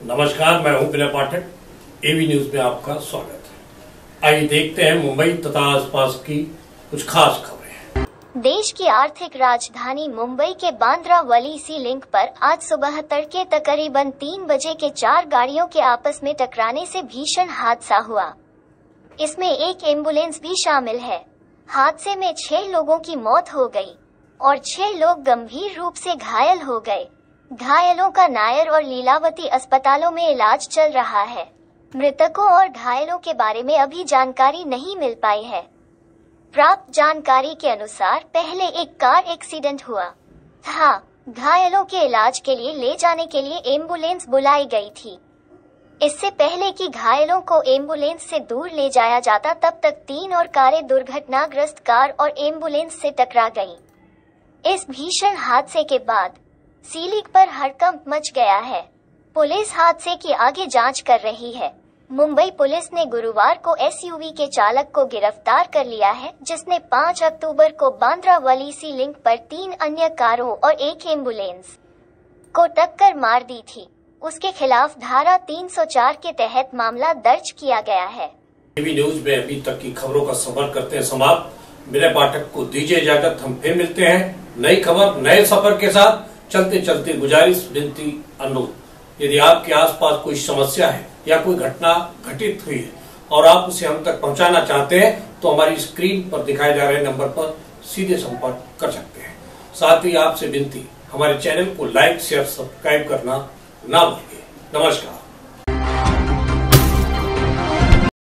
नमस्कार, मैं हूं विनय पाठक। एबी न्यूज में आपका स्वागत है। आइए देखते हैं मुंबई तथा आसपास की कुछ खास खबरें। देश की आर्थिक राजधानी मुंबई के बांद्रा वली सी लिंक पर आज सुबह तड़के तकरीबन 3 बजे के 4 गाड़ियों के आपस में टकराने से भीषण हादसा हुआ। इसमें एक एम्बुलेंस भी शामिल है। हादसे में 6 लोगों की मौत हो गई और 6 लोग गंभीर रूप से घायल हो गए। घायलों का नायर और लीलावती अस्पतालों में इलाज चल रहा है। मृतकों और घायलों के बारे में अभी जानकारी नहीं मिल पाई है। प्राप्त जानकारी के अनुसार पहले एक कार एक्सीडेंट हुआ था। घायलों के इलाज के लिए ले जाने के लिए एम्बुलेंस बुलाई गई थी। इससे पहले कि घायलों को एम्बुलेंस से दूर ले जाया जाता, तब तक 3 और कारें दुर्घटनाग्रस्त कार और एम्बुलेंस से टकरा गईं। इस भीषण हादसे के बाद सीलिंग पर हड़कंप मच गया है। पुलिस हादसे की आगे जांच कर रही है। मुंबई पुलिस ने गुरुवार को एसयूवी के चालक को गिरफ्तार कर लिया है, जिसने 5 अक्टूबर को बांद्रा वली सी लिंक पर 3 अन्य कारों और एक एम्बुलेंस को टक्कर मार दी थी। उसके खिलाफ धारा 304 के तहत मामला दर्ज किया गया है। एबी न्यूज में अभी तक की खबरों का सफर करते हैं समाप्त। विनय पाठक को दीजिए इजाजत। हम फिर मिलते हैं नई खबर, नए सफर के साथ। चलते चलते गुजारिश, विनती, अनुरोध, यदि आपके आसपास कोई समस्या है या कोई घटना घटित हुई है और आप उसे हम तक पहुंचाना चाहते हैं, तो हमारी स्क्रीन पर दिखाए जा रहे नंबर पर सीधे संपर्क कर सकते हैं। साथ ही आपसे विनती, हमारे चैनल को लाइक, शेयर, सब्सक्राइब करना ना भूलिए। नमस्कार।